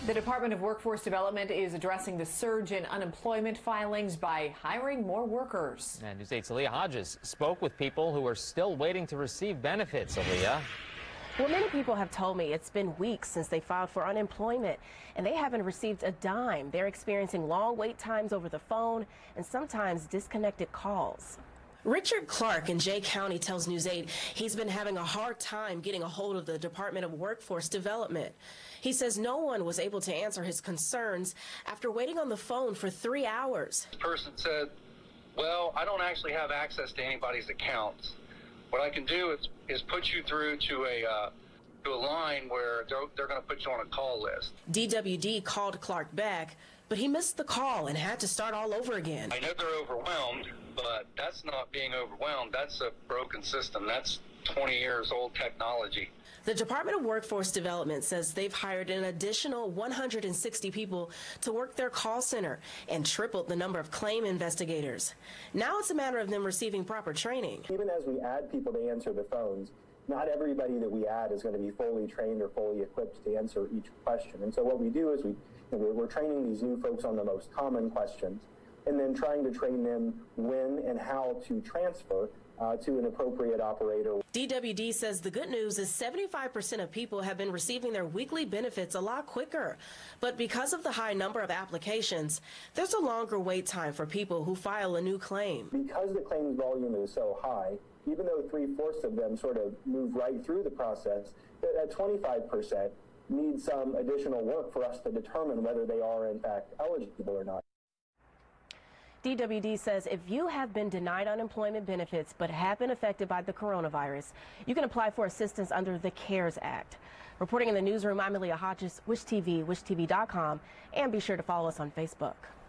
The Department of Workforce Development is addressing the surge in unemployment filings by hiring more workers. And News 8's Aaliyah Hodges spoke with people who are still waiting to receive benefits. Aaliyah. Well, many people have told me it's been weeks since they filed for unemployment, and they haven't received a dime. They're experiencing long wait times over the phone and sometimes disconnected calls. Richard Clark in Jay County tells News 8 he's been having a hard time getting a hold of the Department of Workforce Development. He says no one was able to answer his concerns after waiting on the phone for 3 hours. This person said, well, I don't actually have access to anybody's accounts. What I can do is put you through to a line where they're going to put you on a call list. DWD called Clark back, but he missed the call and had to start all over again. I know they're overwhelmed, but that's not being overwhelmed. That's a broken system. That's 20 years old technology. The Department of Workforce Development says they've hired an additional 160 people to work their call center and tripled the number of claim investigators. Now it's a matter of them receiving proper training. Even as we add people to answer the phones, not everybody that we add is going to be fully trained or fully equipped to answer each question. And so what we do is we're training these new folks on the most common questions and then trying to train them when and how to transfer to an appropriate operator. DWD says the good news is 75% of people have been receiving their weekly benefits a lot quicker. But because of the high number of applications, there's a longer wait time for people who file a new claim. Because the claims volume is so high, even though 3/4 of them sort of move right through the process, that 25% need some additional work for us to determine whether they are in fact eligible or not. DWD says if you have been denied unemployment benefits but have been affected by the coronavirus, you can apply for assistance under the CARES Act. Reporting in the newsroom, I'm Aaliyah Hodges, WishTV, wishtv.com, and be sure to follow us on Facebook.